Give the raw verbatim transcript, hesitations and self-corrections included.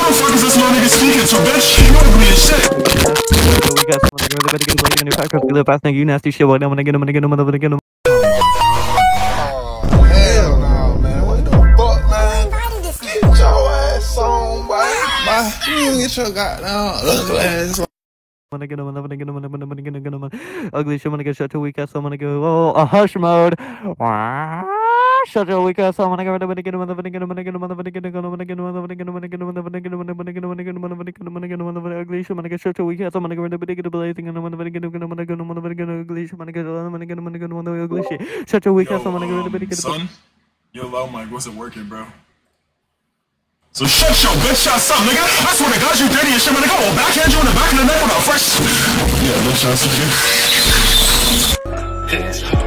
the fuck is this little nigga speaking to, bitch? You ugly as shit. We got someone to get a new packers. We live fast, nigga. You nasty shit. What I'm gonna get him, I'm gonna get him, I'm gonna get him. Hell no, man. What the fuck, man? Get your ass on, boy. Bye. You get your goddamn ugly ass on. I'm gonna get him, I'm gonna get him, I'm gonna get him, I'm gonna get him. Ugly shit, I'm gonna get shut to weak ass. I'm gonna go, oh, a hush mode. Shut your weak ass. I'm gonna get him, I'm gonna get him, I'm gonna get him, I'm gonna get him, I'm gonna get him, I'm gonna get him, I'm gonna get him, I'm gonna get him, I'm gonna get him, I'm gonna get him, I'm gonna get him, I'm gonna get him, I'm gonna get him, I'm gonna get him. Ugly shit, I'm gonna get shut to weak ass. I'm gonna get rid of the blazing, and I'm gonna get him, I'm gonna get him, I'm gonna get him. Ugly shit, I'm gonna get him, I'm gonna get him, I'm gonna get him, I'm gonna ugly shit. Shut your weak ass. I'm gonna get rid of the blazing. Son, your loud mic wasn't working, bro. So shut your bitch ass up, nigga. I swear to God, you dirty as shit, man. Nigga, I'll backhand you in the back of the neck with a fresh. Yeah, bitch ass nigga.